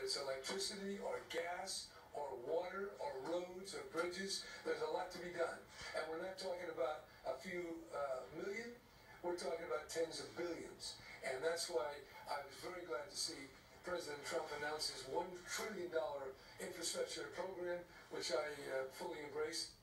it's electricity or gas or water or roads or bridges. There's a lot to be done. And we're not talking about a few million. We're talking about tens of billions. And that's why I was very glad to see President Trump announce his $1 trillion infrastructure program, which I fully embrace.